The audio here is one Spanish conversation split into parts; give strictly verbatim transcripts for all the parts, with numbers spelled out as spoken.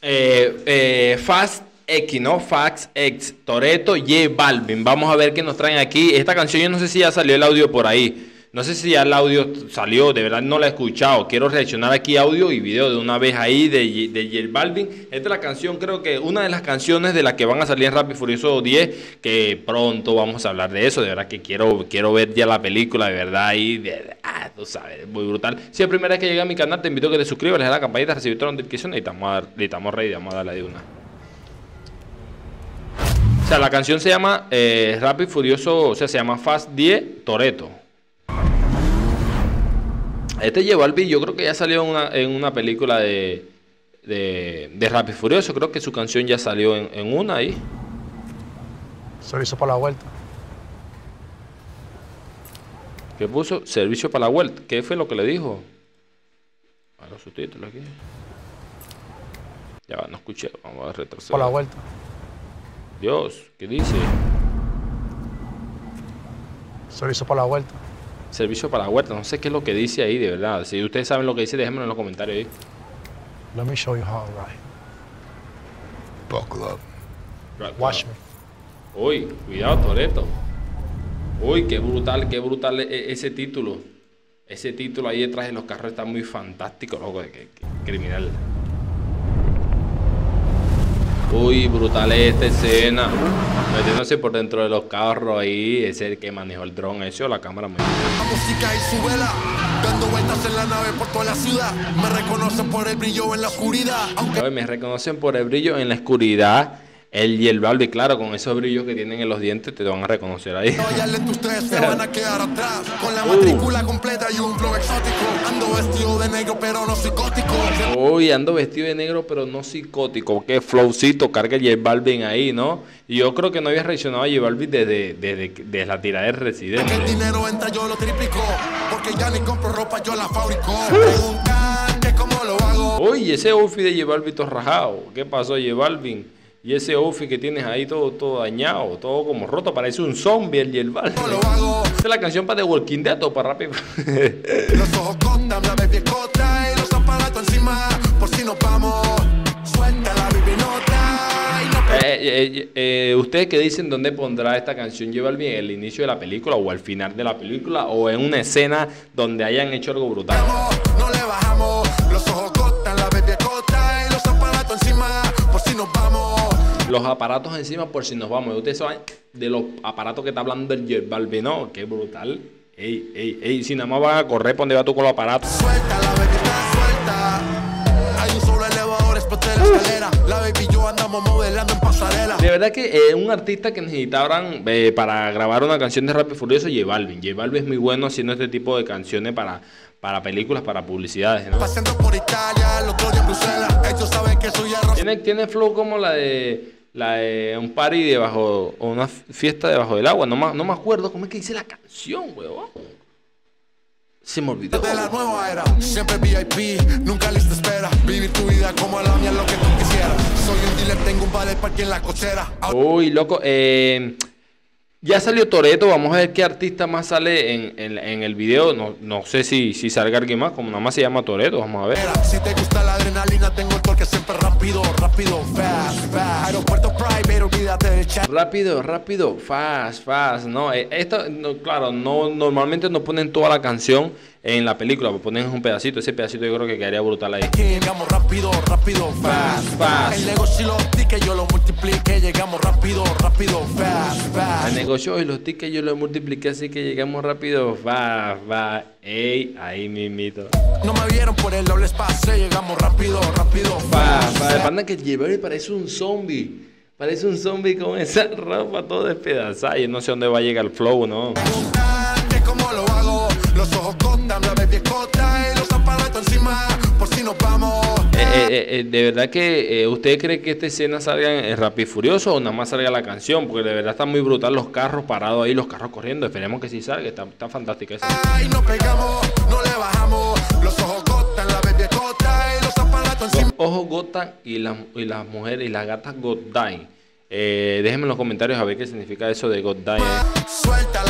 eh, eh, Fast X, ¿no? Fast X, Toretto, J Balvin. Vamos a ver qué nos traen aquí. Esta canción yo no sé si ya salió el audio por ahí. No sé si ya el audio salió, de verdad no la he escuchado. Quiero reaccionar aquí audio y video de una vez ahí de, de J Balvin. Esta es la canción, creo que una de las canciones de las que van a salir en Rápido y Furioso diez, que pronto vamos a hablar de eso. De verdad que quiero, quiero ver ya la película, de verdad, ahí, de, ah, tú sabes, muy brutal. Si es la primera vez que llega a mi canal, te invito a que te suscribas, le des a la campanita, recibir todas las notificaciones y estamos ready, vamos a darle de una. O sea, la canción se llama eh, Rápido y Furioso, o sea, se llama Fast diez, Toretto. Este J Balvin yo creo que ya salió en una, en una película de, de, de Rápido y Furioso. Creo que su canción ya salió en, en una ahí. Servicio para la vuelta. ¿Qué puso? Servicio para la vuelta. ¿Qué fue lo que le dijo? A los subtítulos aquí. Ya va, no escuché. Vamos a retroceder. Para la vuelta. Dios, ¿qué dice? Servicio para la vuelta. Servicio para la vuelta. No sé qué es lo que dice ahí, de verdad. Si ustedes saben lo que dice, déjenmelo en los comentarios ahí. Let me show you how, right? Buckle up. Watch me. Uy, cuidado, Toretto. Uy, qué brutal, qué brutal ese título. Ese título ahí detrás de los carros está muy fantástico, loco, de que, que, criminal. Uy, brutal esta escena. Metiéndose por dentro de los carros ahí. Ese es el que manejó el dron, ese o la cámara. La música y su vela, dando vueltas en la nave por toda la ciudad. Me reconocen por el brillo en la oscuridad. Aunque... Me reconocen por el brillo en la oscuridad. El y el Balvin, claro, con esos brillos que tienen en los dientes te van a reconocer ahí. No, ya lento, ustedes se van a quedar atrás. Con la matrícula uh. completa y un flow exótico. Ando vestido de negro pero no psicótico. Uy, ando vestido de negro pero no psicótico. Qué flowcito carga el J Balvin ahí, ¿no? Y yo creo que no había reaccionado a J Balvin desde, desde, desde la tirada de Residente. Que el dinero entra yo lo triplico. Porque ya ni compro ropa, yo la fabrico. Preguntan que cómo lo hago. Uy, ese outfit de J Balvin todo rajado. ¿Qué pasó, J Balvin? Y ese outfit que tienes ahí todo, todo dañado, todo como roto, parece un zombie el J Balvin. Esta es la canción para The Walking Dead o para Rápido. Los ojos contan, la baby cota y los aparatos encima, por si nos vamos. Suelta la baby nota y no... eh, eh, eh, ¿Ustedes qué dicen dónde pondrá esta canción J Balvin? ¿En el inicio de la película o al final de la película o en una escena donde hayan hecho algo brutal? No le bajamos, los ojos cortan, la baby cota y los aparatos encima, por si nos vamos. Los aparatos encima por si nos vamos. Ustedes saben de los aparatos que está hablando el J Balvin, ¿no? Qué brutal. Ey, ey, ey, si nada más van a correr, ¿por dónde vas tú con los aparatos? Suelta, la baby está suelta. Hay un solo elevador, exploté la escalera. La baby y yo andamos modelando en pasarela. De verdad que eh, un artista que necesitaban eh, para grabar una canción de Rápido y Furioso, J Balvin. J Balvin es muy bueno haciendo este tipo de canciones para, para películas, para publicidades, ¿no? Paseando por Italia, los dos en Bruselas. Ellos saben que soy arroz. Tiene, tiene flow como la de... La de un party debajo, o una fiesta debajo del agua. No me, no me acuerdo cómo es que dice la canción, weón. Se me olvidó. De la nueva era, siempre V I P, nunca lista espera. Vivir tu vida como la mía, lo que tú quisieras. Soy un dealer, tengo un ballet parque en la cochera. Uy, loco, eh... ya salió Toretto, vamos a ver qué artista más sale en, en, en el video. No, no sé si, si salga alguien más, como nada más se llama Toretto, vamos a ver. Si te gusta la adrenalina, tengo el torque siempre rápido, rápido, fast, fast. Aeropuerto private, olvídate del chat. Rápido, rápido, fast, fast. No, esto, no, claro, no, normalmente no ponen toda la canción en la película, ponen un pedacito. Ese pedacito yo creo que quedaría brutal ahí. Llegamos rápido, rápido, fast, fast. El negocio y los tickets yo lo multiplique. Llegamos rápido, rápido, fast, fast. El negocio y los tickets yo lo multipliqué, así que llegamos rápido, fast, fast. Ey, ahí mismito. No me vieron por el doble espacio, llegamos rápido, rápido, fast, fast. El panda que lleva y parece un zombie. Parece un zombie con esa ropa todo despedazada. Yo no sé dónde va a llegar el flow, ¿no? ¿Cómo lo hago? Los ojos cortan, la baby corta y los aparatos encima, por si nos vamos. Eh, eh, eh, de verdad que eh, ¿usted cree que esta escena salga en Rápido y Furioso o nada más salga la canción? Porque de verdad está muy brutal los carros parados ahí, los carros corriendo. Esperemos que sí salga, está, está fantástica esa. Ay, no pegamos, no le bajamos. Los ojos cortan, la baby corta y los aparatos encima. Los ojos gotan y las, y las mujeres y las gatas goddine. Eh, déjenme en los comentarios a ver qué significa eso de goddine. Suelta, la baby está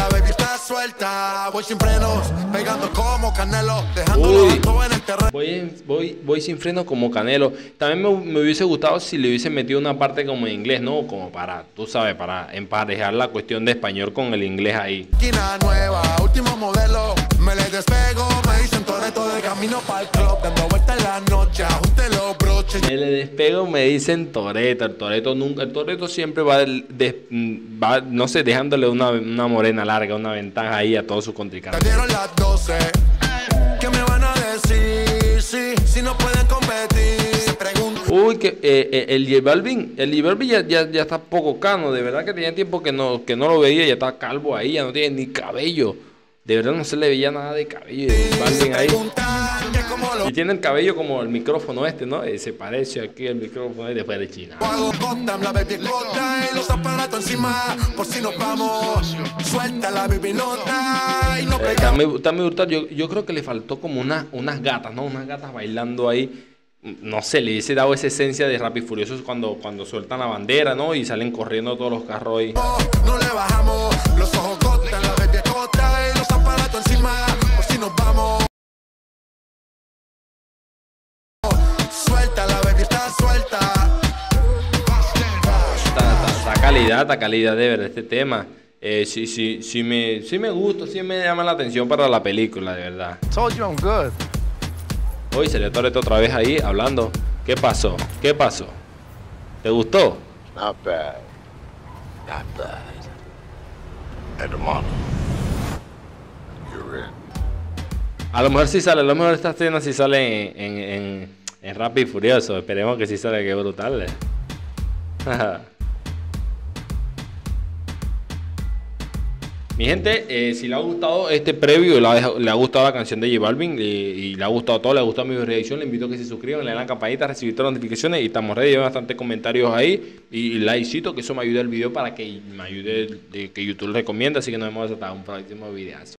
está suelta. Voy sin frenos, pegando como Canelo, dejándolo alto en el terreno. Voy, voy, voy sin freno como Canelo. También me, me hubiese gustado si le hubiesen metido una parte como en inglés, ¿no? Como para, tú sabes, para emparejar la cuestión de español con el inglés ahí. Esquina nueva, último modelo. Me le despego, me dicen Toretto de camino para el club. Dando vueltas en la noche, ajuste los broches. Me le despego, me dicen Toretto. El Toretto nunca, el Toretto siempre va, del- de- va, no sé, dejándole una, una morena larga, una ventaja ahí a todos sus contrincantes. Perdieron las doce. ¿Qué me van a decir? Sí, si no pueden competir. Se preguntan. Uy, que eh, eh, el J Balvin, el J Balvin ya, ya, ya está poco cano, de verdad que tenía tiempo que no, que no lo veía, ya está calvo ahí, ya no tiene ni cabello. De verdad no se le veía nada de cabello de J Balvin ahí. Preguntan que cómo lo Y tiene el cabello como el micrófono este, ¿no? Eh, se parece aquí el micrófono de después de China. hago Gotham, la baby escota y los aparatos encima. Por si nos vamos, suelta la baby nota y no Eh, pegamos. también, también brutal. Yo, yo creo que le faltó como una, unas gatas, ¿no? Unas gatas bailando ahí. No sé, le hubiese dado esa esencia de Rápido y Furiosos cuando, cuando sueltan la bandera, ¿no? Y salen corriendo todos los carros ahí. No le bajamos, los ojos Gotham, la baby escota y los aparatos encima. Por si nos vamos, suelta la baby está suelta. Está, está- está calidad, está calidad de ver este tema. Eh, sí, sí, sí me, sí me gusta, sí me llama la atención para la película, de verdad. Told you I'm good. Hoy salió Toretto otra vez ahí hablando. ¿Qué pasó? ¿Qué pasó? ¿Te gustó? Not bad. Not bad. Hermano. You're in. A lo mejor sí sale, a lo mejor esta escena sí sale en, en, en, en Rápido y Furioso. Esperemos que sí sale, que brutal. eh. Mi gente, eh, si le ha gustado este preview, le ha, le ha gustado la canción de J Balvin y, y le ha gustado todo, le ha gustado mi reacción, le invito a que se suscriban, le den la campanita, recibir todas las notificaciones y estamos ready, hay bastantes comentarios ahí y, y likecito, que eso me ayuda el video para que me ayude, de, que YouTube recomienda, así que nos vemos hasta un próximo video.